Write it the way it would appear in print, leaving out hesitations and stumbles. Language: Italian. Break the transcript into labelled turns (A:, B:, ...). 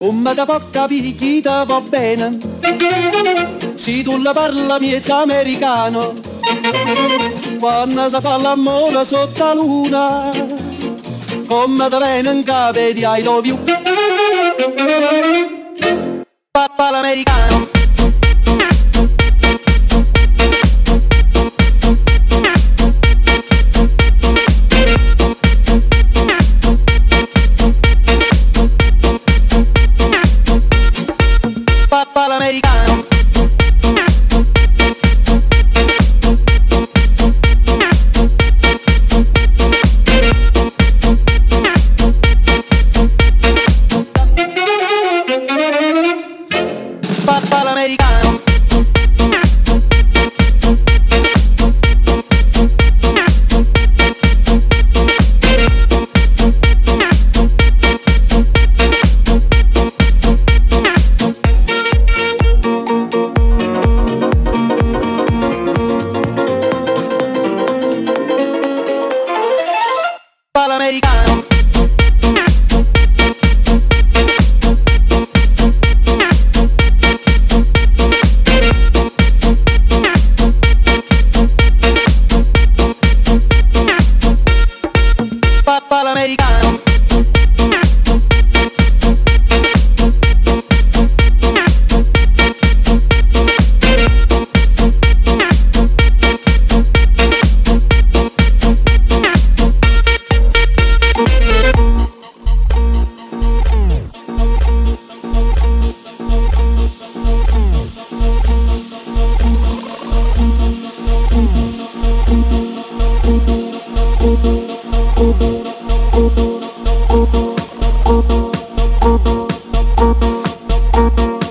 A: Come da può capire chi ti va bene, se tu la parla miezza americano, quando si fa l'amore sotto la luna, come da viene in capo di I love you. Papà l'americano. Papà l'americano. Papà l'americano. Papà l'americano. Papà l'americano. Thank you.